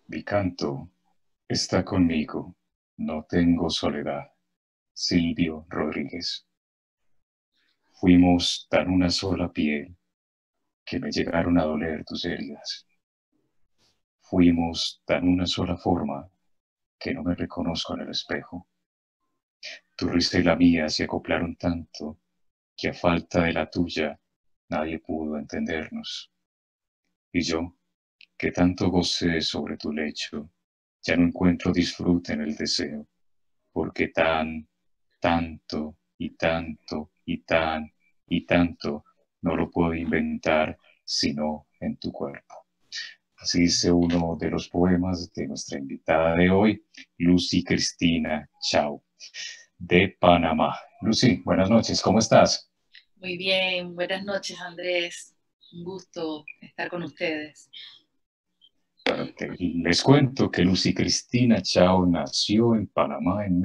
Mi canto está conmigo, no tengo soledad. Silvio Rodríguez. Fuimos tan una sola piel que me llegaron a doler tus heridas. Fuimos tan una sola forma que no me reconozco en el espejo. Tu risa y la mía se acoplaron tanto que a falta de la tuya nadie pudo entendernos. Y yo, que tanto gocé sobre tu lecho, ya no encuentro disfrute en el deseo, porque tanto y tanto y tanto no lo puedo inventar sino en tu cuerpo. Así dice uno de los poemas de nuestra invitada de hoy, Lucy Cristina Chao, de Panamá. Lucy, buenas noches, ¿cómo estás? Muy bien, buenas noches Andrés, un gusto estar con ustedes. Bueno, les cuento que Lucy Cristina Chao nació en Panamá en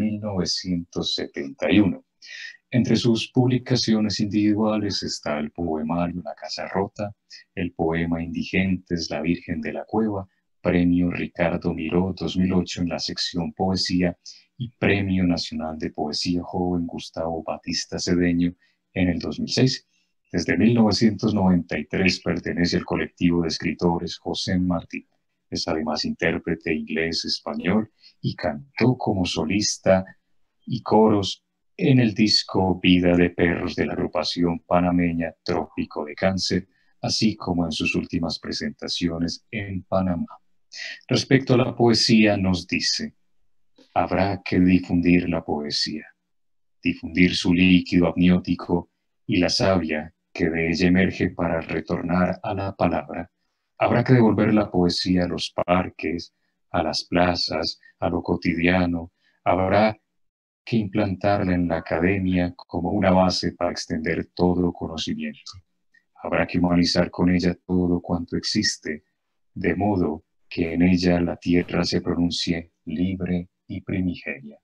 1971. Entre sus publicaciones individuales está el poemario La Casa Rota, el poema Indigentes, La Virgen de la Cueva, Premio Ricardo Miró 2008 en la sección Poesía y Premio Nacional de Poesía Joven Gustavo Batista Cedeño en el 2006. Desde 1993 pertenece al colectivo de escritores José Martí. Es además intérprete inglés-español y cantó como solista y coros en el disco Vida de Perros de la agrupación panameña Trópico de Cáncer, así como en sus últimas presentaciones en Panamá. Respecto a la poesía, nos dice, habrá que difundir la poesía, difundir su líquido amniótico y la savia que de ella emerge para retornar a la palabra. Habrá que devolver la poesía a los parques, a las plazas, a lo cotidiano. Habrá que implantarla en la academia como una base para extender todo conocimiento. Habrá que humanizar con ella todo cuanto existe, de modo que en ella la tierra se pronuncie libre y primigenia.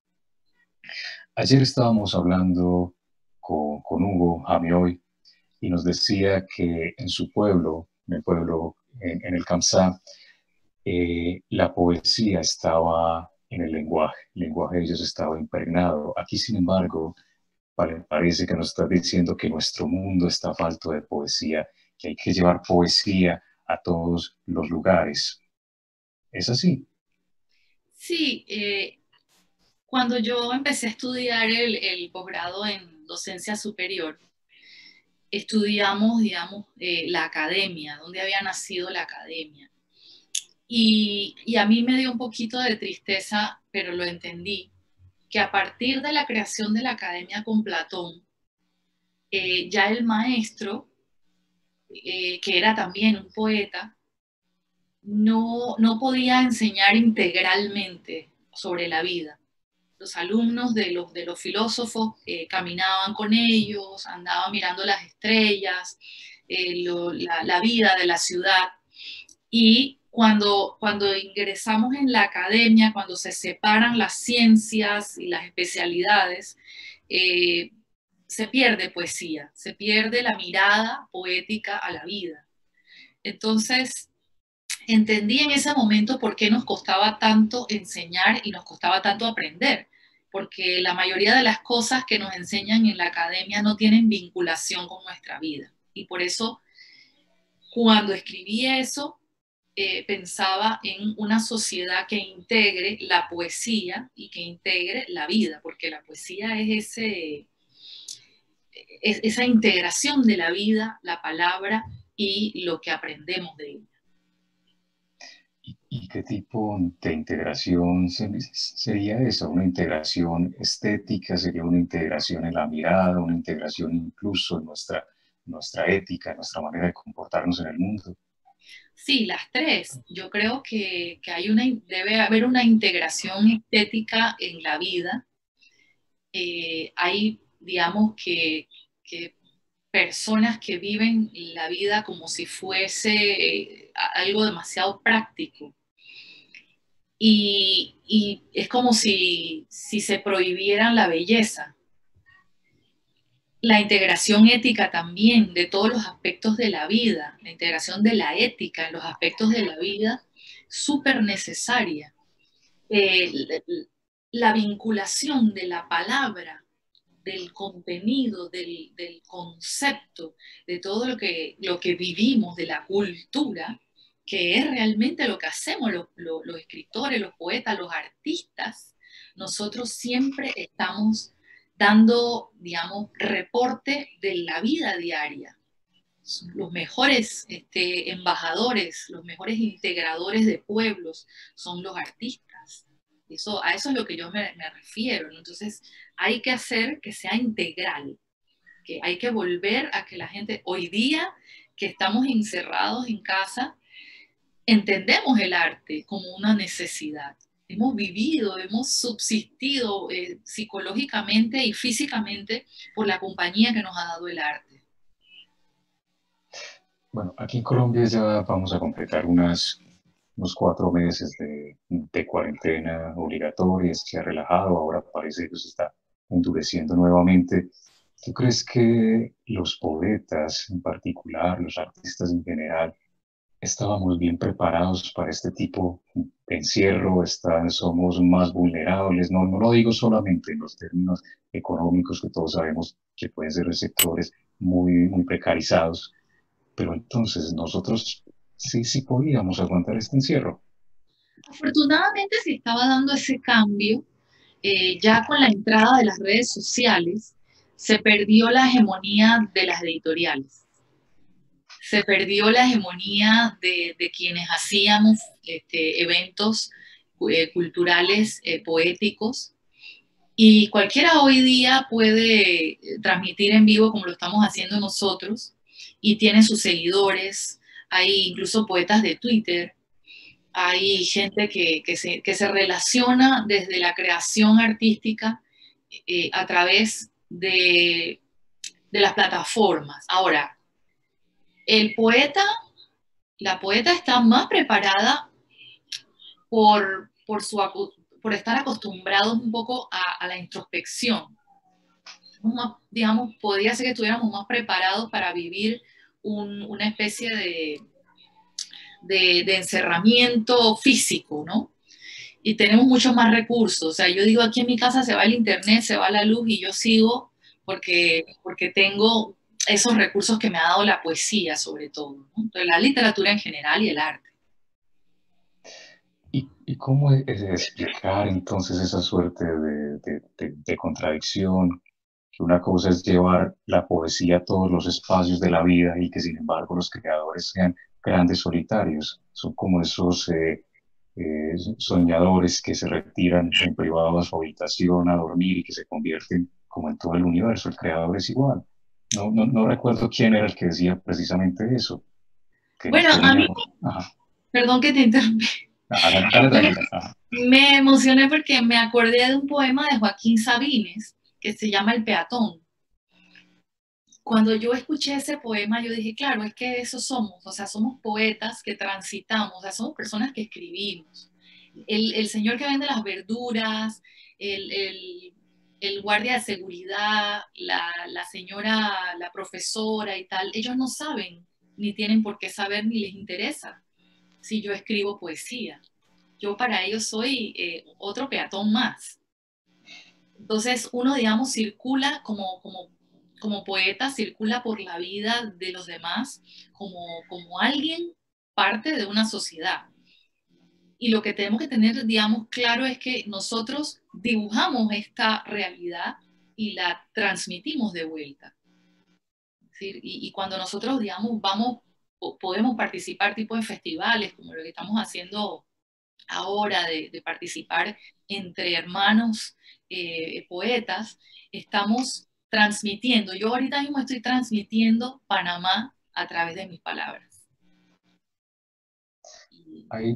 Ayer estábamos hablando con Hugo Jamioy y nos decía que en su pueblo, en el Kamsá, la poesía estaba en el lenguaje de ellos estaba impregnado. Aquí, sin embargo, parece que nos está diciendo que nuestro mundo está falto de poesía, que hay que llevar poesía a todos los lugares. ¿Es así? Sí, cuando yo empecé a estudiar el posgrado en docencia superior, estudiamos, digamos, la academia, dónde había nacido la academia. Y a mí me dio un poquito de tristeza, pero lo entendí, que a partir de la creación de la academia con Platón, ya el maestro, que era también un poeta, no podía enseñar integralmente sobre la vida. Los alumnos de los filósofos caminaban con ellos, andaban mirando las estrellas, la vida de la ciudad. Y cuando ingresamos en la academia, cuando se separan las ciencias y las especialidades, eh, se pierde poesía, se pierde la mirada poética a la vida. Entonces, entendí en ese momento por qué nos costaba tanto enseñar y nos costaba tanto aprender, porque la mayoría de las cosas que nos enseñan en la academia no tienen vinculación con nuestra vida. Y por eso, cuando escribí eso, pensaba en una sociedad que integre la poesía y que integre la vida, porque la poesía es esa integración de la vida, la palabra y lo que aprendemos de ella. ¿Y qué tipo de integración sería esa? ¿Una integración estética? ¿Sería una integración en la mirada? ¿Una integración incluso en nuestra ética, en nuestra manera de comportarnos en el mundo? Sí, las tres. Yo creo que debe haber una integración estética en la vida. Hay, digamos, que personas que viven la vida como si fuese algo demasiado práctico. Y es como si se prohibieran la belleza. La integración ética también de todos los aspectos de la vida, la integración de la ética en los aspectos de la vida súper necesaria. Eh, la vinculación de la palabra, del contenido, del concepto, de todo lo que vivimos, de la cultura, que es realmente lo que hacemos los escritores, los poetas, los artistas. Nosotros siempre estamos dando, digamos, reportes de la vida diaria. Los mejores embajadores, los mejores integradores de pueblos son los artistas. A eso es lo que yo me refiero, ¿no? Entonces, hay que hacer que sea integral, que hay que volver a que la gente, hoy día que estamos encerrados en casa, entendemos el arte como una necesidad. Hemos vivido, hemos subsistido psicológicamente y físicamente por la compañía que nos ha dado el arte. Bueno, aquí en Colombia ya vamos a completar unos 4 meses de cuarentena obligatoria, se ha relajado, ahora parece que se está endureciendo nuevamente. ¿Tú crees que los poetas en particular, los artistas en general, estábamos bien preparados para este tipo de encierro? Somos más vulnerables, no lo digo solamente en los términos económicos, que todos sabemos que pueden ser sectores muy precarizados, pero entonces nosotros sí podíamos aguantar este encierro. Afortunadamente se estaba dando ese cambio ya con la entrada de las redes sociales. Se perdió la hegemonía de las editoriales, se perdió la hegemonía de quienes hacíamos eventos culturales, poéticos, y cualquiera hoy día puede transmitir en vivo como lo estamos haciendo nosotros, y tiene sus seguidores. Hay incluso poetas de Twitter, hay gente que se relaciona desde la creación artística a través de las plataformas. Ahora, el poeta, la poeta está más preparada por estar acostumbrados un poco a la introspección. Digamos, podría ser que estuviéramos más preparados para vivir una especie de encerramiento físico, ¿no? Y tenemos muchos más recursos. O sea, yo digo, aquí en mi casa se va el internet, se va la luz y yo sigo porque tengo esos recursos que me ha dado la poesía, sobre todo, ¿no? Entonces, la literatura en general y el arte. ¿Y cómo es explicar entonces esa suerte de contradicción? Que una cosa es llevar la poesía a todos los espacios de la vida y que sin embargo los creadores sean grandes solitarios. Son como esos soñadores que se retiran en privado a su habitación a dormir y que se convierten como en todo el universo. El creador es igual. No recuerdo quién era el que decía precisamente eso, que nos Bueno, a mí, podíamos... Ajá. perdón que te interrumpí, Dale, tranquila. Ajá. me emocioné porque me acordé de un poema de Joaquín Sabines que se llama El peatón. Cuando yo escuché ese poema, yo dije, claro, es que eso somos, o sea, somos poetas que transitamos, o sea, somos personas que escribimos. El señor que vende las verduras, el, el, el guardia de seguridad, la señora, la profesora y tal, ellos no saben, ni tienen por qué saber, ni les interesa si yo escribo poesía. Yo para ellos soy otro peatón más. Entonces uno, digamos, circula como poeta, circula por la vida de los demás como alguien parte de una sociedad. Y lo que tenemos que tener, digamos, claro es que nosotros dibujamos esta realidad y la transmitimos de vuelta. ¿Sí? Y cuando nosotros, digamos, podemos participar tipo en festivales, como lo que estamos haciendo ahora, de participar entre hermanos poetas, estamos transmitiendo. Yo ahorita mismo estoy transmitiendo Panamá a través de mis palabras. Ahí,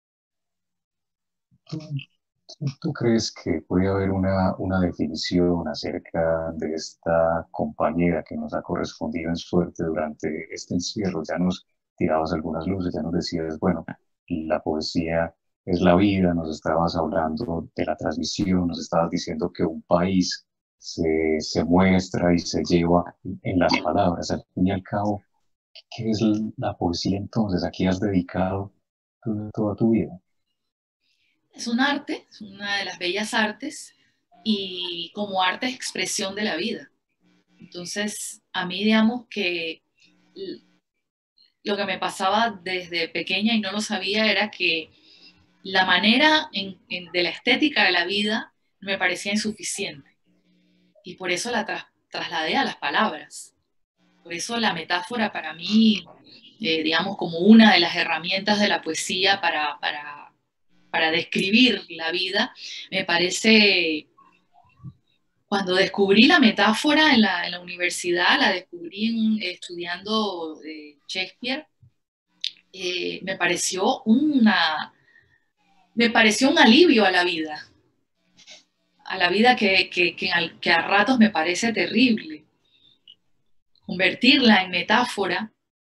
¿tú, tú crees que puede haber una definición acerca de esta compañera que nos ha correspondido en suerte durante este encierro? Ya nos tirabas algunas luces, ya nos decías, bueno, la poesía es la vida, nos estabas hablando de la transmisión, nos estabas diciendo que un país se muestra y se lleva en las palabras. Al fin y al cabo, ¿qué es la poesía entonces? ¿A qué has dedicado toda tu vida? Es un arte, es una de las bellas artes, y como arte es expresión de la vida. Entonces, a mí, digamos que lo que me pasaba desde pequeña y no lo sabía era que la manera de la estética de la vida me parecía insuficiente. Y por eso la trasladé a las palabras. Por eso la metáfora para mí, digamos, como una de las herramientas de la poesía para describir la vida, me parece, cuando descubrí la metáfora en la universidad, la descubrí estudiando Shakespeare, me pareció me pareció un alivio a la vida que a ratos me parece terrible. Convertirla en metáfora,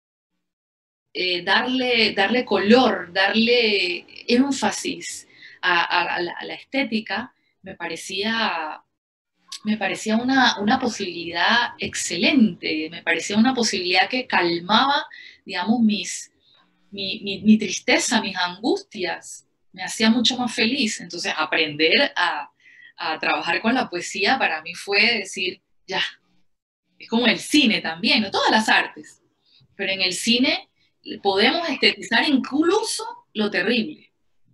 darle color, darle énfasis a la estética, me parecía una posibilidad excelente, me parecía una posibilidad que calmaba, digamos, mi tristeza, mis angustias, me hacía mucho más feliz. Entonces, aprender a trabajar con la poesía para mí fue decir, ya, es como el cine también, ¿no? Todas las artes, pero en el cine podemos estetizar incluso lo terrible.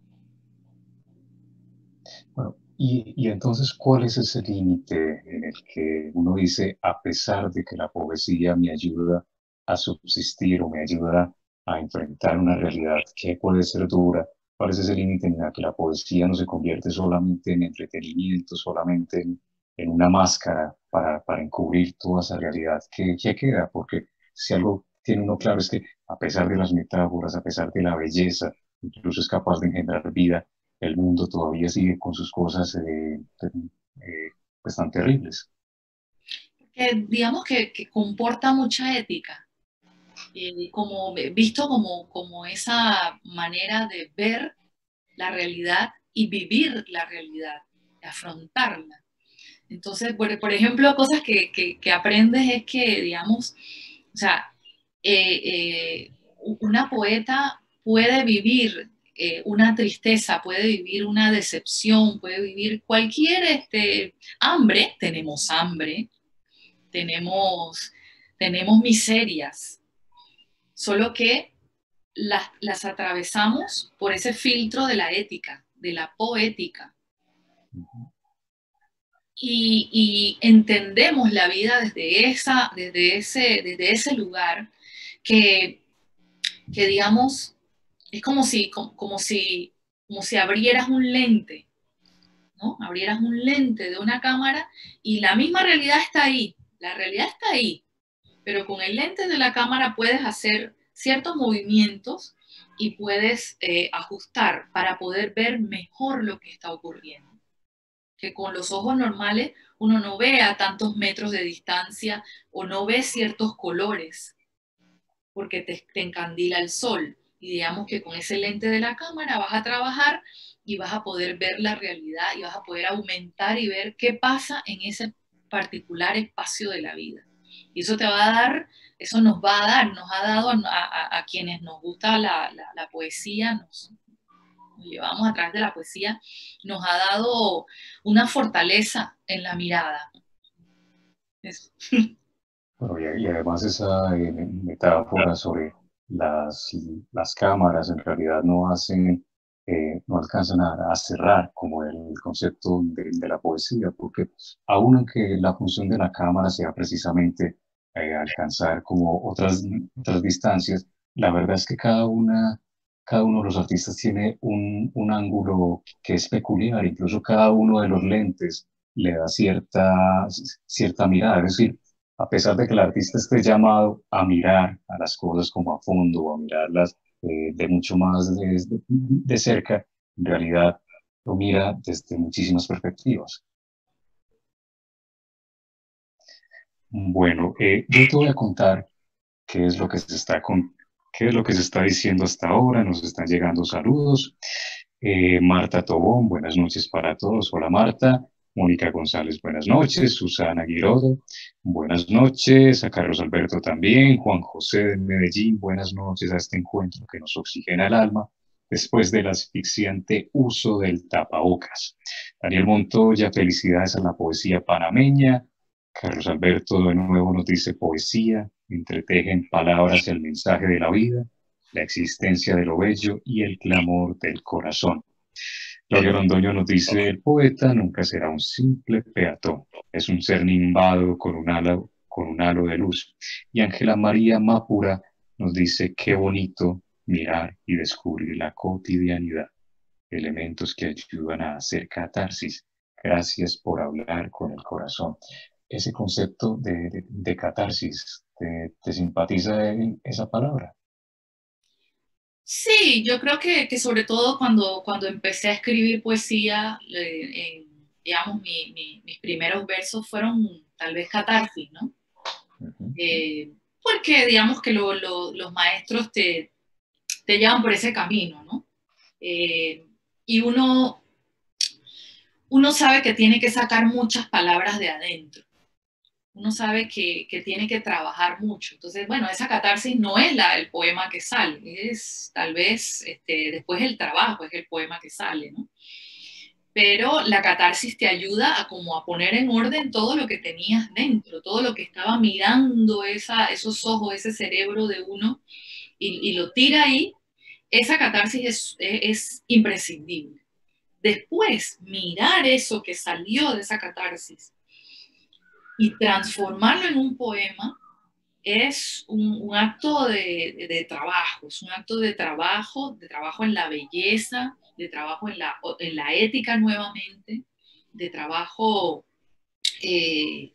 Bueno, y entonces, ¿cuál es ese límite en el que uno dice, a pesar de que la poesía me ayuda a subsistir o me ayuda a enfrentar una realidad que puede ser dura, cuál es ese límite en el que la poesía no se convierte solamente en entretenimiento, solamente en una máscara para encubrir toda esa realidad que queda? Porque si algo tiene uno claro es que a pesar de las metáforas, a pesar de la belleza, incluso es capaz de engendrar vida, el mundo todavía sigue con sus cosas pues tan terribles. Digamos que comporta mucha ética, como, visto como esa manera de ver la realidad y vivir la realidad, afrontarla. Entonces, por ejemplo, cosas que aprendes es que, digamos, o sea, una poeta puede vivir una tristeza, puede vivir una decepción, puede vivir cualquier hambre, tenemos, tenemos miserias, solo que las atravesamos por ese filtro de la ética, de la poética. Y entendemos la vida desde ese lugar que digamos, es como si abrieras un lente, ¿no? Abrieras un lente de una cámara y la misma realidad está ahí, la realidad está ahí, pero con el lente de la cámara puedes hacer ciertos movimientos y puedes ajustar para poder ver mejor lo que está ocurriendo. Que con los ojos normales uno no ve a tantos metros de distancia o no ve ciertos colores porque te encandila el sol. Y digamos que con ese lente de la cámara vas a trabajar y vas a poder ver la realidad y vas a poder aumentar y ver qué pasa en ese particular espacio de la vida. Y eso te va a dar, eso nos va a dar, nos ha dado a quienes nos gusta la poesía, nos llevamos a través de la poesía, nos ha dado una fortaleza en la mirada. Eso. Bueno, y además esa metáfora sobre las cámaras en realidad no alcanzan a cerrar como el concepto de la poesía, porque aun aunque la función de la cámara sea precisamente alcanzar como otras distancias, la verdad es que cada uno de los artistas tiene un ángulo que es peculiar, incluso cada uno de los lentes le da cierta mirada, es decir, a pesar de que el artista esté llamado a mirar a las cosas como a fondo, a mirarlas de mucho más de cerca, en realidad lo mira desde muchísimas perspectivas. Bueno, yo te voy a contar qué es lo que qué es lo que se está diciendo hasta ahora. Nos están llegando saludos. Marta Tobón, buenas noches para todos. Hola Marta. Mónica González, buenas noches. Susana Guirodo, buenas noches. A Carlos Alberto también. Juan José de Medellín, buenas noches a este encuentro que nos oxigena el alma. después del asfixiante uso del tapabocas. Daniel Montoya, felicidades a la poesía panameña. Carlos Alberto de nuevo nos dice poesía, entreteje en palabras el mensaje de la vida, la existencia de lo bello y el clamor del corazón. Claudio Londoño nos dice, el poeta nunca será un simple peatón, es un ser nimbado con un halo de luz. Y Ángela María Mápura nos dice, qué bonito mirar y descubrir la cotidianidad, elementos que ayudan a hacer catarsis. Gracias por hablar con el corazón. Ese concepto de catarsis, ¿te simpatiza esa palabra? Sí, yo creo que sobre todo cuando empecé a escribir poesía, digamos, mis primeros versos fueron tal vez catarsis, ¿no? Ujú. Porque digamos que los maestros te llevan por ese camino, ¿no? Y uno sabe que tiene que sacar muchas palabras de adentro. Uno sabe que tiene que trabajar mucho. Entonces, bueno, esa catarsis no es el poema que sale, es tal vez después el trabajo es el poema que sale, ¿no? Pero la catarsis te ayuda a como a poner en orden todo lo que tenías dentro, todo lo que estaba mirando esos ojos, ese cerebro de uno, y lo tira ahí. Esa catarsis es imprescindible. Después, mirar eso que salió de esa catarsis y transformarlo en un poema es un acto de trabajo, es un acto de trabajo en la belleza, de trabajo en la ética nuevamente, de trabajo eh,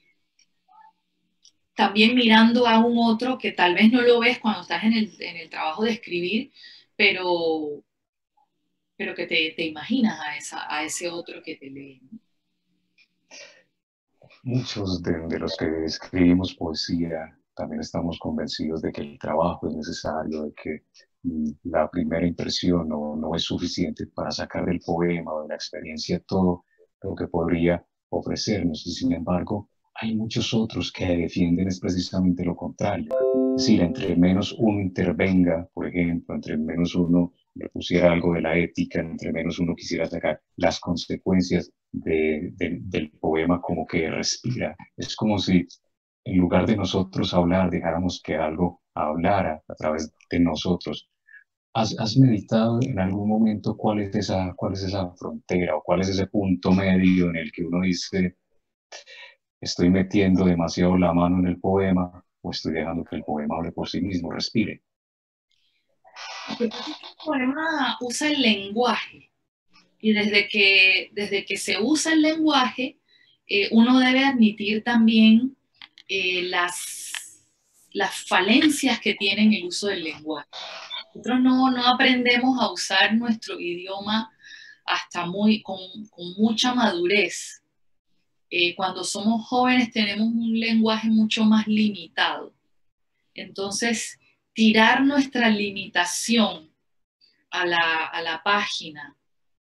también mirando a un otro que tal vez no lo ves cuando estás en el trabajo de escribir, pero, pero que te imaginas a ese otro que te lee. Muchos de los que escribimos poesía también estamos convencidos de que el trabajo es necesario, de que la primera impresión no es suficiente para sacar del poema o de la experiencia todo lo que podría ofrecernos. Y sin embargo, hay muchos otros que defienden es precisamente lo contrario. Es decir, entre menos uno intervenga, por ejemplo, entre menos uno le pusiera algo de la ética, entre menos uno quisiera sacar las consecuencias del poema como que respira. Es como si en lugar de nosotros hablar, dejáramos que algo hablara a través de nosotros. ¿Has meditado en algún momento cuál es esa frontera o cuál es ese punto medio en el que uno dice, estoy metiendo demasiado la mano en el poema o estoy dejando que el poema hable por sí mismo, respire? Lo que pasa es que el poema usa el lenguaje y desde que se usa el lenguaje, uno debe admitir también las falencias que tiene en el uso del lenguaje. Nosotros no aprendemos a usar nuestro idioma hasta con mucha madurez. Cuando somos jóvenes tenemos un lenguaje mucho más limitado. Entonces, tirar nuestra limitación a la página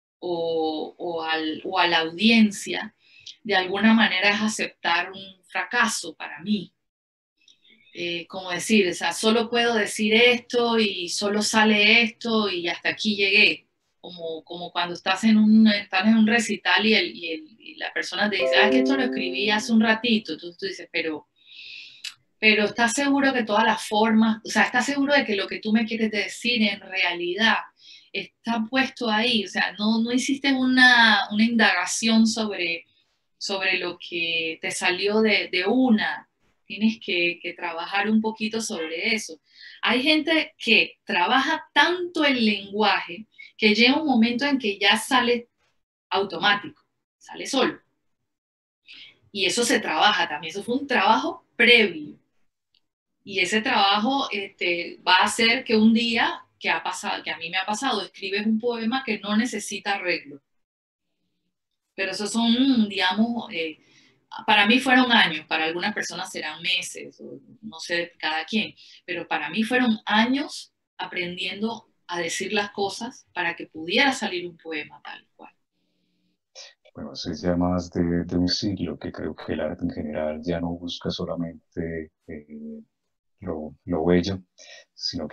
o a la audiencia, de alguna manera es aceptar un fracaso para mí. Como decir, o sea, solo puedo decir esto y solo sale esto y hasta aquí llegué. Como cuando estás en un recital y la persona te dice, ah, es que esto lo escribí hace un ratito. Entonces tú dices, pero ¿estás seguro que todas las formas, o sea, estás seguro de que lo que tú me quieres decir en realidad está puesto ahí? O sea, no hiciste una indagación sobre lo que te salió de una. Tienes que trabajar un poquito sobre eso. Hay gente que trabaja tanto el lenguaje que llega un momento en que ya sale automático, sale solo. Y eso se trabaja también, eso fue un trabajo previo. Y ese trabajo va a hacer que un día que ha pasado, que a mí me ha pasado, escribes un poema que no necesita arreglo. Pero esos son, digamos, para mí fueron años, para algunas personas serán meses, o no sé, cada quien, pero para mí fueron años aprendiendo a decir las cosas para que pudiera salir un poema tal cual. Bueno, hace ya más de un siglo que creo que el arte en general ya no busca solamente lo bello, sino que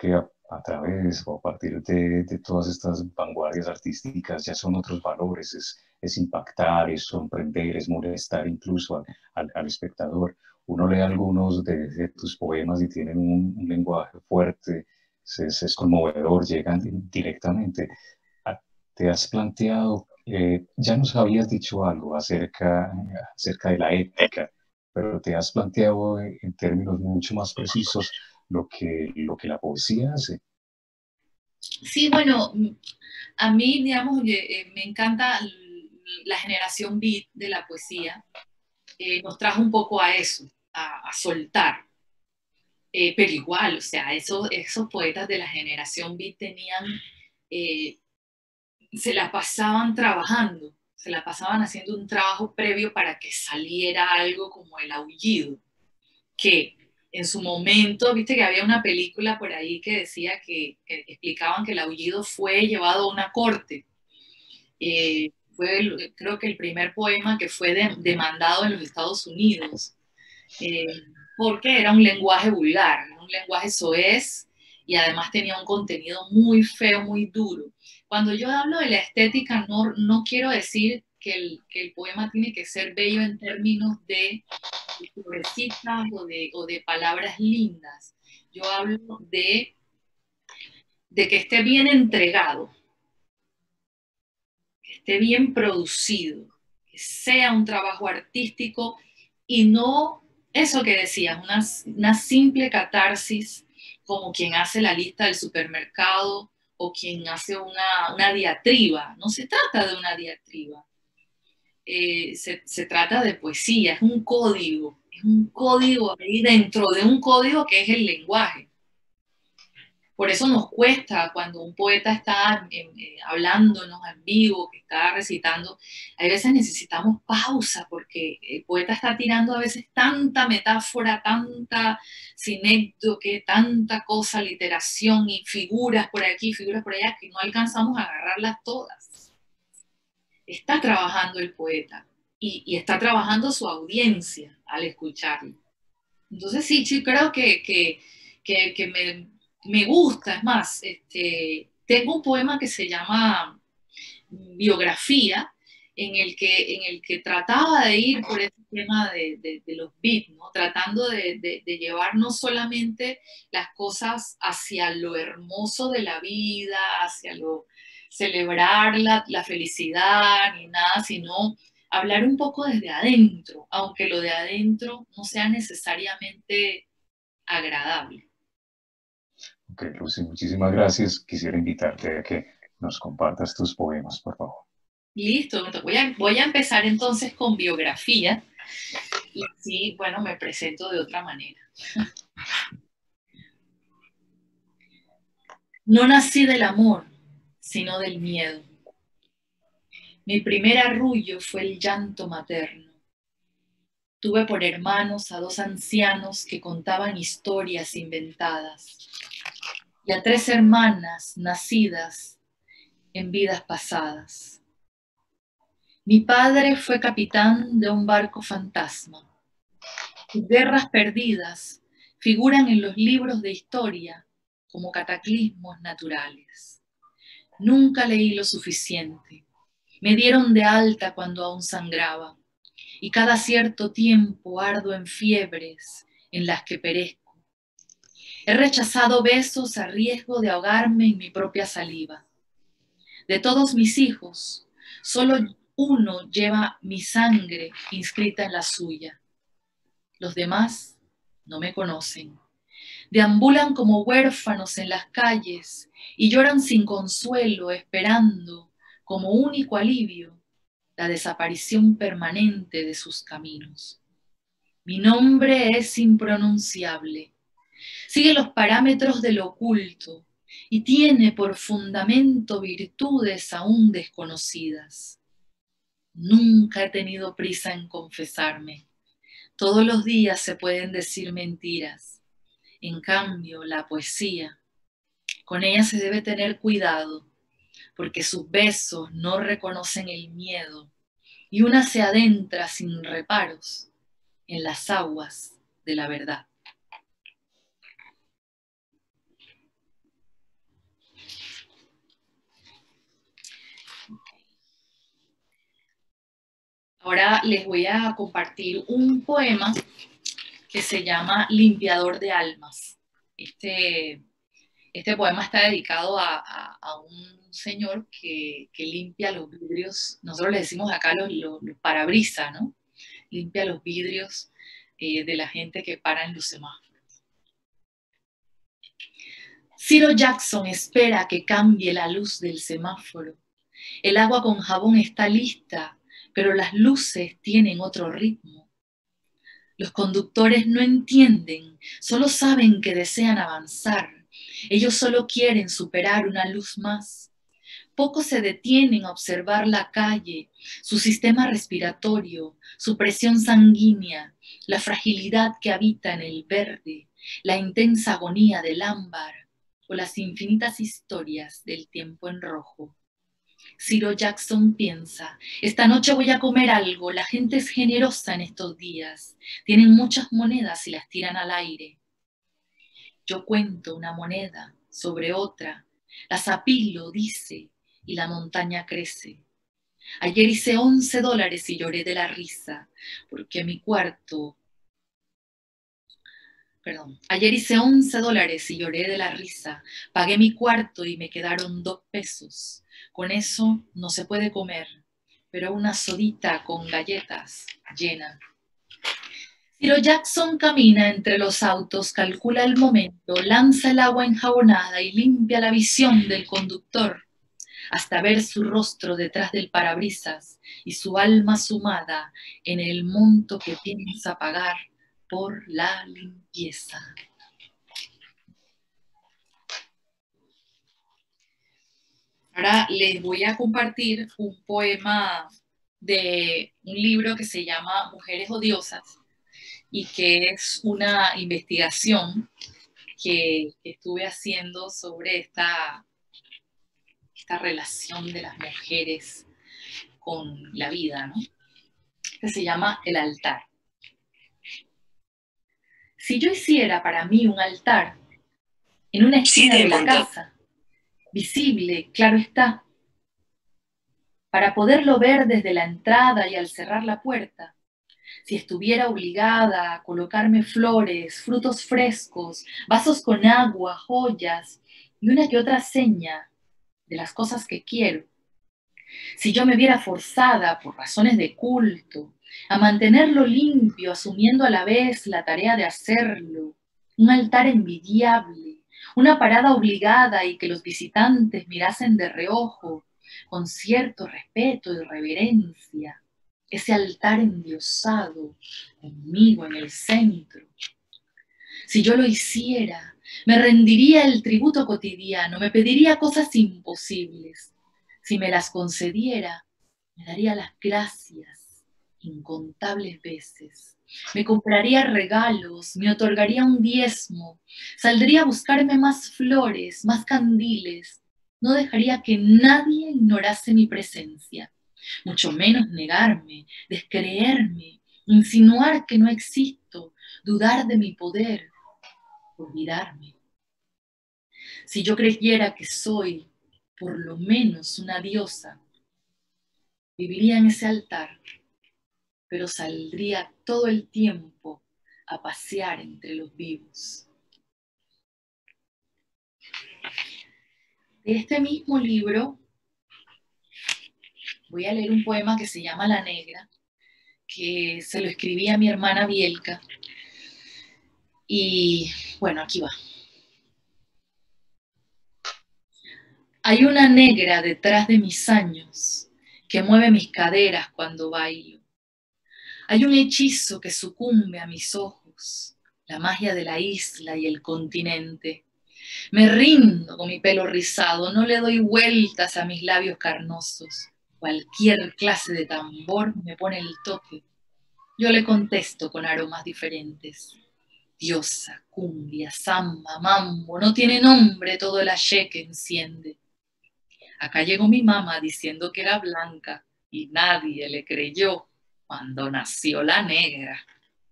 a través o a partir de todas estas vanguardias artísticas ya son otros valores, es impactar, es sorprender, es molestar incluso al espectador. Uno lee algunos de tus poemas y tienen un lenguaje fuerte, es conmovedor, llegan directamente. ¿Te has planteado, ya nos habías dicho algo acerca de la ética, pero te has planteado en términos mucho más precisos lo que la poesía hace? Sí, bueno, a mí, digamos, me encanta la generación beat de la poesía. Nos trajo un poco a eso, a soltar. Pero igual, o sea, esos poetas de la generación beat tenían, eh, se la pasaban trabajando, se la pasaban haciendo un trabajo previo para que saliera algo como El Aullido, que en su momento, viste que había una película por ahí que decía que explicaban que El Aullido fue llevado a una corte. Creo que el primer poema que fue demandado en los Estados Unidos, porque era un lenguaje vulgar, un lenguaje soez, y además tenía un contenido muy feo, muy duro. Cuando yo hablo de la estética, no quiero decir que el poema tiene que ser bello en términos de florecitas o de palabras lindas. Yo hablo de que esté bien entregado, que esté bien producido, que sea un trabajo artístico y no eso que decías, una simple catarsis como quien hace la lista del supermercado o quien hace una diatriba. No se trata de una diatriba, se trata de poesía, es un código ahí dentro de un código que es el lenguaje. Por eso nos cuesta cuando un poeta está hablándonos en vivo, que está recitando, a veces necesitamos pausa porque el poeta está tirando a veces tanta metáfora, tanta sinécdoque, tanta cosa, literación y figuras por aquí, figuras por allá, que no alcanzamos a agarrarlas todas. Está trabajando el poeta y está trabajando su audiencia al escucharlo. Entonces sí, creo que me gusta, es más, tengo un poema que se llama Biografía, en el que trataba de ir por ese tema de los beats, ¿no? Tratando de llevar no solamente las cosas hacia lo hermoso de la vida, hacia lo celebrar la felicidad, ni nada, sino hablar un poco desde adentro, aunque lo de adentro no sea necesariamente agradable. Ok, Lucy, muchísimas gracias. Quisiera invitarte a que nos compartas tus poemas, por favor. Listo, voy a empezar entonces con biografía y sí, bueno, me presento de otra manera. No nací del amor, sino del miedo. Mi primer arrullo fue el llanto materno. Tuve por hermanos a dos ancianos que contaban historias inventadas y a tres hermanas nacidas en vidas pasadas. Mi padre fue capitán de un barco fantasma. Sus guerras perdidas figuran en los libros de historia como cataclismos naturales. Nunca leí lo suficiente. Me dieron de alta cuando aún sangraba, y cada cierto tiempo ardo en fiebres en las que perezco. He rechazado besos a riesgo de ahogarme en mi propia saliva. De todos mis hijos, solo uno lleva mi sangre inscrita en la suya. Los demás no me conocen. Deambulan como huérfanos en las calles y lloran sin consuelo, esperando como único alivio la desaparición permanente de sus caminos. Mi nombre es impronunciable, sigue los parámetros de lo oculto y tiene por fundamento virtudes aún desconocidas. Nunca he tenido prisa en confesarme. Todos los días se pueden decir mentiras. En cambio, la poesía, con ella se debe tener cuidado, porque sus besos no reconocen el miedo y una se adentra sin reparos en las aguas de la verdad. Ahora les voy a compartir un poema que se llama Limpiador de Almas. Este poema está dedicado a un señor que limpia los vidrios, nosotros le decimos acá los parabrisas, ¿no? Limpia los vidrios de la gente que para en los semáforos. Ciro Jackson espera que cambie la luz del semáforo. El agua con jabón está lista, pero las luces tienen otro ritmo. Los conductores no entienden, solo saben que desean avanzar. Ellos solo quieren superar una luz más. Pocos se detienen a observar la calle, su sistema respiratorio, su presión sanguínea, la fragilidad que habita en el verde, la intensa agonía del ámbar o las infinitas historias del tiempo en rojo. Ciro Jackson piensa, esta noche voy a comer algo, la gente es generosa en estos días, tienen muchas monedas y las tiran al aire. Yo cuento una moneda sobre otra, las apilo, dice, y la montaña crece. Ayer hice $11 y lloré de la risa, porque mi cuarto... Ayer hice $11 y lloré de la risa, pagué mi cuarto y me quedaron 2 pesos. Con eso no se puede comer, pero una sodita con galletas llena. Ciro Jackson camina entre los autos, calcula el momento, lanza el agua enjabonada y limpia la visión del conductor, hasta ver su rostro detrás del parabrisas y su alma sumada en el monto que piensa pagar por la limpieza. Ahora les voy a compartir un poema de un libro que se llama Mujeres Odiosas y que es una investigación que estuve haciendo sobre esta relación de las mujeres con la vida, ¿no? Que se llama El altar. Si yo hiciera para mí un altar en una esquina de la casa, visible, claro está, para poderlo ver desde la entrada y al cerrar la puerta, si estuviera obligada a colocarme flores, frutos frescos, vasos con agua, joyas y una que otra seña de las cosas que quiero, si yo me viera forzada por razones de culto a mantenerlo limpio, asumiendo a la vez la tarea de hacerlo, un altar envidiable, una parada obligada y que los visitantes mirasen de reojo, con cierto respeto y reverencia, ese altar endiosado, conmigo en el centro. Si yo lo hiciera, me rendiría el tributo cotidiano, me pediría cosas imposibles. Si me las concediera, me daría las gracias incontables veces. Me compraría regalos, me otorgaría un diezmo, saldría a buscarme más flores, más candiles. No dejaría que nadie ignorase mi presencia, mucho menos negarme, descreerme, insinuar que no existo, dudar de mi poder, olvidarme. Si yo creyera que soy por lo menos una diosa, viviría en ese altar, pero saldría todo el tiempo a pasear entre los vivos. De este mismo libro voy a leer un poema que se llama La Negra, que se lo escribí a mi hermana Bielka. Y bueno, aquí va. Hay una negra detrás de mis años que mueve mis caderas cuando bailo. Hay un hechizo que sucumbe a mis ojos, la magia de la isla y el continente. Me rindo con mi pelo rizado, no le doy vueltas a mis labios carnosos. Cualquier clase de tambor me pone el toque. Yo le contesto con aromas diferentes. Diosa, cumbia, samba, mambo, no tiene nombre todo el aché que enciende. Acá llegó mi mamá diciendo que era blanca y nadie le creyó cuando nació la negra.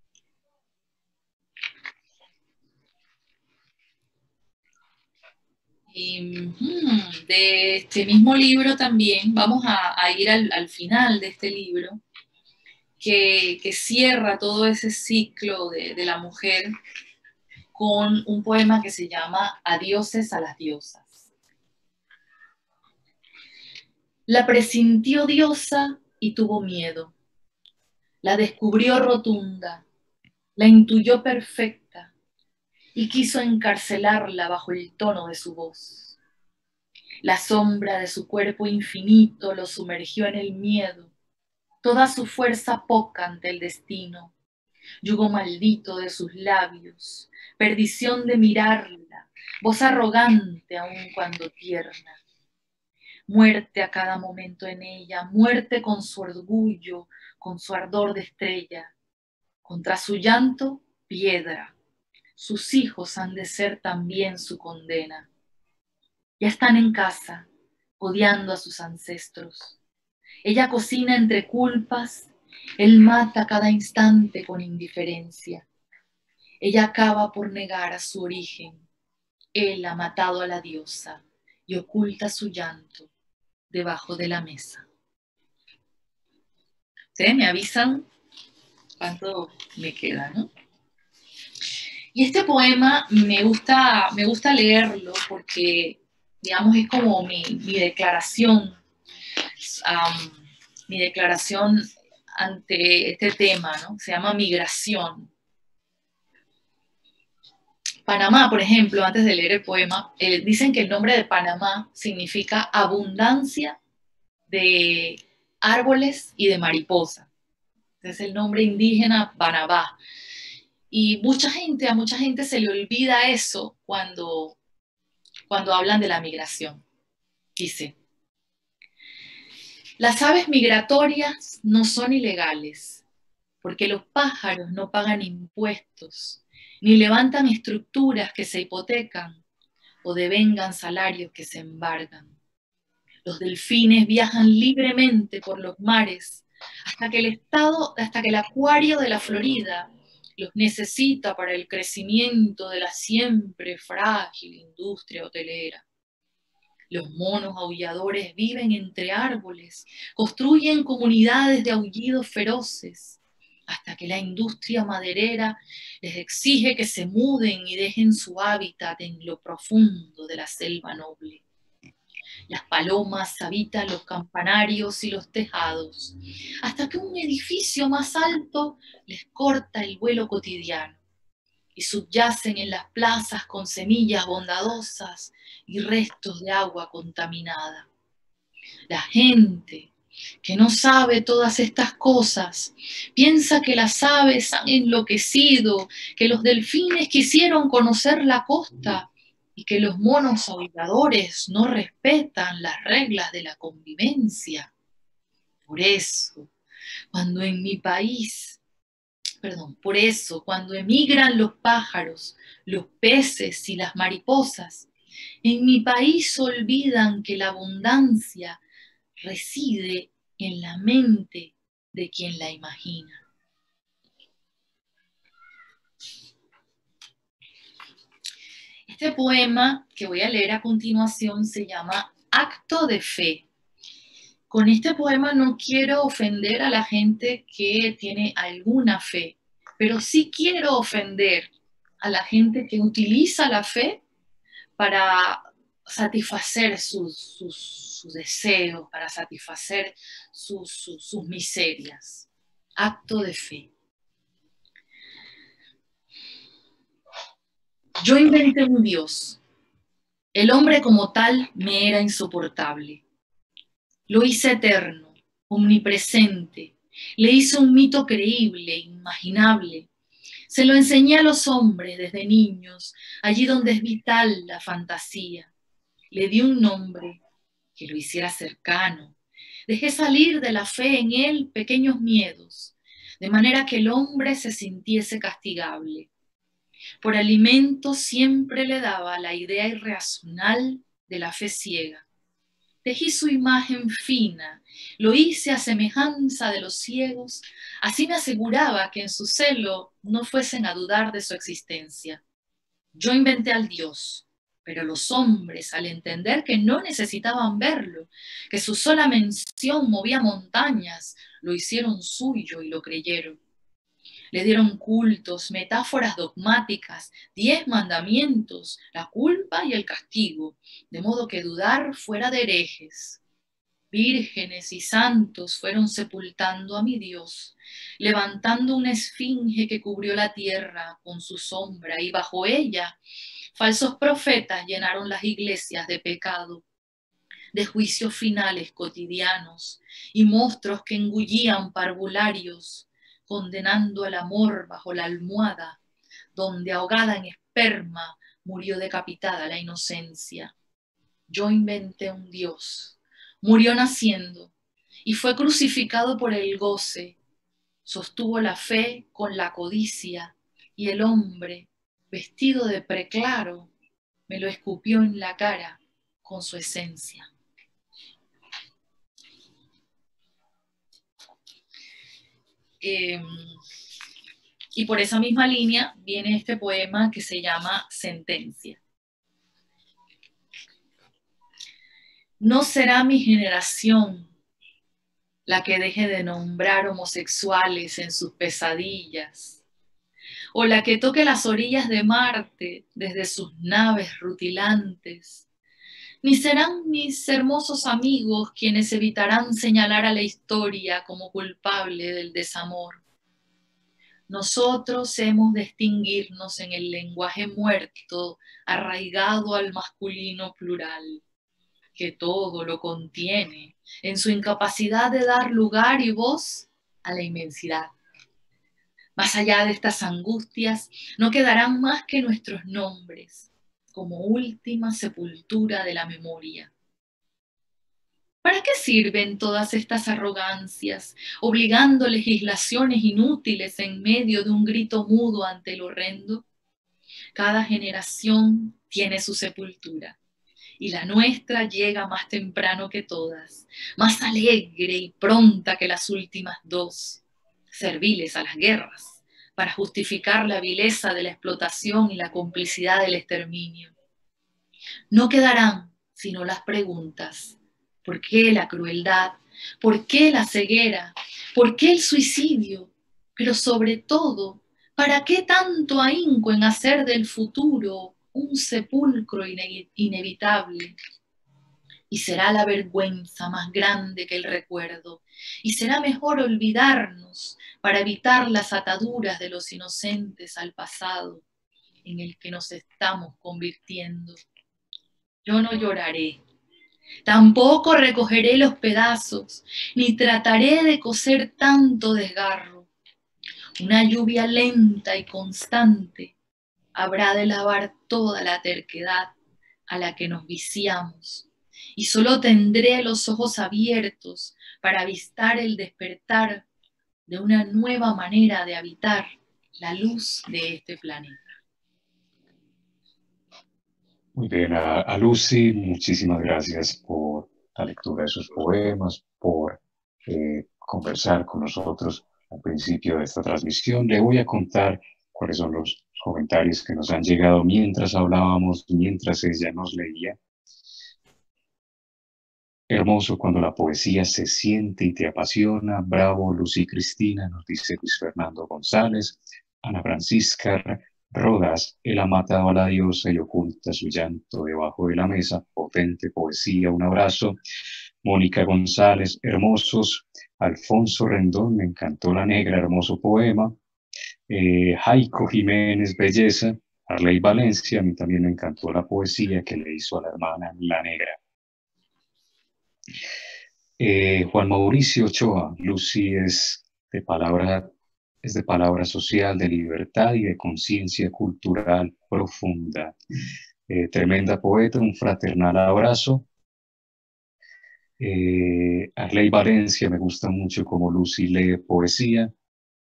Y de este mismo libro también, vamos a ir al final de este libro, que cierra todo ese ciclo de la mujer con un poema que se llama Adioses a las diosas. La presintió diosa y tuvo miedo. La descubrió rotunda, la intuyó perfecta y quiso encarcelarla bajo el tono de su voz. La sombra de su cuerpo infinito lo sumergió en el miedo, toda su fuerza poca ante el destino, yugo maldito de sus labios, perdición de mirarla, voz arrogante aun cuando tierna. Muerte a cada momento en ella, muerte con su orgullo, con su ardor de estrella. Contra su llanto, piedra. Sus hijos han de ser también su condena. Ya están en casa, odiando a sus ancestros. Ella cocina entre culpas, él mata cada instante con indiferencia. Ella acaba por negar a su origen. Él ha matado a la diosa y oculta su llanto debajo de la mesa. Ustedes me avisan cuánto me queda, ¿no? Y este poema me gusta leerlo porque, digamos, es como mi declaración, mi declaración ante este tema, ¿no? Se llama migración. Panamá, por ejemplo, antes de leer el poema, dicen que el nombre de Panamá significa abundancia de árboles y de mariposas. Es el nombre indígena Panamá. Y a mucha gente se le olvida eso cuando hablan de la migración. Dice, las aves migratorias no son ilegales, porque los pájaros no pagan impuestos, ni levantan estructuras que se hipotecan o devengan salarios que se embargan. Los delfines viajan libremente por los mares hasta que el acuario de la Florida los necesita para el crecimiento de la siempre frágil industria hotelera. Los monos aulladores viven entre árboles, construyen comunidades de aullidos feroces, hasta que la industria maderera les exige que se muden y dejen su hábitat en lo profundo de la selva noble. Las palomas habitan los campanarios y los tejados, hasta que un edificio más alto les corta el vuelo cotidiano y subyacen en las plazas con semillas bondadosas y restos de agua contaminada. La gente que no sabe todas estas cosas piensa que las aves han enloquecido, que los delfines quisieron conocer la costa y que los monos aulladores no respetan las reglas de la convivencia. Por eso, cuando emigran los pájaros, los peces y las mariposas, en mi país olvidan que la abundancia reside en la mente de quien la imagina. Este poema que voy a leer a continuación se llama Acto de Fe. Con este poema no quiero ofender a la gente que tiene alguna fe, pero sí quiero ofender a la gente que utiliza la fe para satisfacer sus deseos, para satisfacer sus miserias. Acto de fe. Yo inventé un Dios. El hombre como tal me era insoportable. Lo hice eterno, omnipresente. Le hice un mito creíble, imaginable. Se lo enseñé a los hombres desde niños, allí donde es vital la fantasía. Le di un nombre que lo hiciera cercano. Dejé salir de la fe en él pequeños miedos, de manera que el hombre se sintiese castigable. Por alimento siempre le daba la idea irracional de la fe ciega. Tejí su imagen fina, lo hice a semejanza de los ciegos, así me aseguraba que en su celo no fuesen a dudar de su existencia. Yo inventé al Dios, Pero los hombres, al entender que no necesitaban verlo, que su sola mención movía montañas, lo hicieron suyo y lo creyeron. Le dieron cultos, metáforas dogmáticas, 10 mandamientos, la culpa y el castigo, de modo que dudar fuera de herejes. Vírgenes y santos fueron sepultando a mi Dios, levantando una esfinge que cubrió la tierra con su sombra, y bajo ella falsos profetas llenaron las iglesias de pecado, de juicios finales cotidianos y monstruos que engullían parvularios, condenando al amor bajo la almohada, donde ahogada en esperma murió decapitada la inocencia. Yo inventé un Dios, murió naciendo y fue crucificado por el goce, sostuvo la fe con la codicia, y el hombre, vestido de preclaro, me lo escupió en la cara con su esencia. Y por esa misma línea viene este poema que se llama Sentencia. No será mi generación la que deje de nombrar homosexuales en sus pesadillas, o la que toque las orillas de Marte desde sus naves rutilantes, ni serán mis hermosos amigos quienes evitarán señalar a la historia como culpable del desamor. Nosotros hemos de extinguirnos en el lenguaje muerto, arraigado al masculino plural, que todo lo contiene en su incapacidad de dar lugar y voz a la inmensidad. Más allá de estas angustias, no quedarán más que nuestros nombres, como última sepultura de la memoria. ¿Para qué sirven todas estas arrogancias, obligando legislaciones inútiles en medio de un grito mudo ante el horrendo? Cada generación tiene su sepultura, y la nuestra llega más temprano que todas, más alegre y pronta que las últimas dos, serviles a las guerras, para justificar la vileza de la explotación y la complicidad del exterminio. No quedarán sino las preguntas: ¿por qué la crueldad? ¿Por qué la ceguera? ¿Por qué el suicidio? Pero sobre todo, ¿para qué tanto ahínco en hacer del futuro un sepulcro inevitable? Y será la vergüenza más grande que el recuerdo, y será mejor olvidarnos para evitar las ataduras de los inocentes al pasado en el que nos estamos convirtiendo. Yo no lloraré, tampoco recogeré los pedazos, ni trataré de coser tanto desgarro. Una lluvia lenta y constante habrá de lavar toda la terquedad a la que nos viciamos, y solo tendré los ojos abiertos para avistar el despertar de una nueva manera de habitar la luz de este planeta. Muy bien, a Lucy, muchísimas gracias por la lectura de sus poemas, por conversar con nosotros al principio de esta transmisión. Le voy a contar cuáles son los comentarios que nos han llegado mientras hablábamos, mientras ella nos leía. Hermoso cuando la poesía se siente y te apasiona. Bravo, Lucy Cristina, nos dice Luis Fernando González. Ana Francisca Rodas, él ha matado a la diosa y oculta su llanto debajo de la mesa. Potente poesía, un abrazo. Mónica González, hermosos. Alfonso Rendón, me encantó La Negra, hermoso poema. Jaico Jiménez, belleza. Arley Valencia, a mí también me encantó la poesía que le hizo a la hermana La Negra. Juan Mauricio Ochoa, Lucy es de palabra social, de libertad y de conciencia cultural profunda. Tremenda poeta, un fraternal abrazo. Arley Valencia, me gusta mucho como Lucy lee poesía.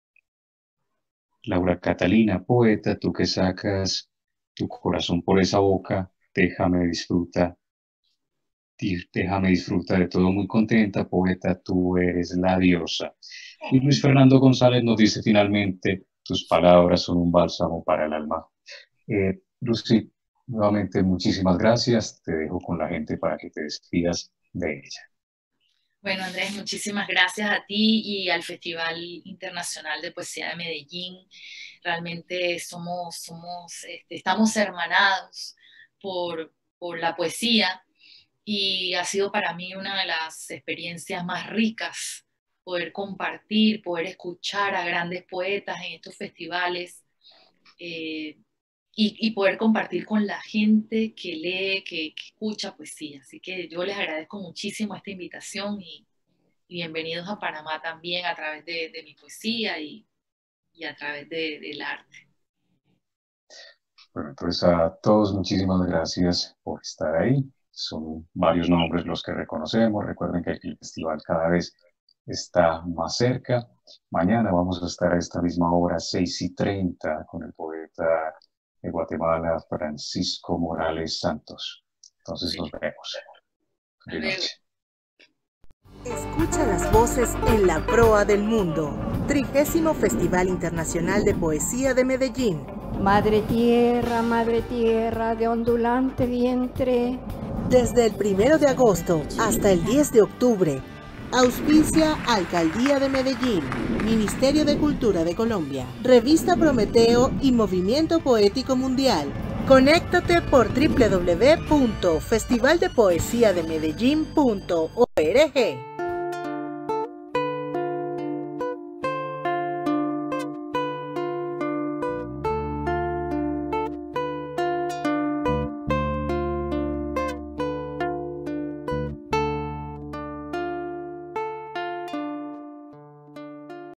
Laura Catalina, poeta, tú que sacas tu corazón por esa boca, déjame disfrutar de todo muy contenta, poeta, tú eres la diosa. Y Luis Fernando González nos dice finalmente, tus palabras son un bálsamo para el alma. Lucy, Nuevamente, muchísimas gracias. Te dejo con la gente para que te despidas de ella. Bueno, Andrés, muchísimas gracias a ti y al Festival Internacional de Poesía de Medellín. Realmente estamos hermanados por la poesía y ha sido para mí una de las experiencias más ricas poder compartir, poder escuchar a grandes poetas en estos festivales. Y poder compartir con la gente que lee, que escucha poesía. Así que yo les agradezco muchísimo esta invitación y bienvenidos a Panamá también a través de mi poesía y a través del arte. Bueno, entonces a todos muchísimas gracias por estar ahí. Son varios nombres los que reconocemos. Recuerden que el festival cada vez está más cerca. Mañana vamos a estar a esta misma hora, 6:30, con el poeta de Guatemala, Francisco Morales Santos. Entonces nos vemos. Buenas noches. Escucha las voces en la proa del mundo. 30º Festival Internacional de Poesía de Medellín. Madre tierra de ondulante vientre. Desde el 1 de agosto hasta el 10 de octubre. Auspicia Alcaldía de Medellín, Ministerio de Cultura de Colombia, Revista Prometeo y Movimiento Poético Mundial. Conéctate por www.festivaldepoesiademedellin.org.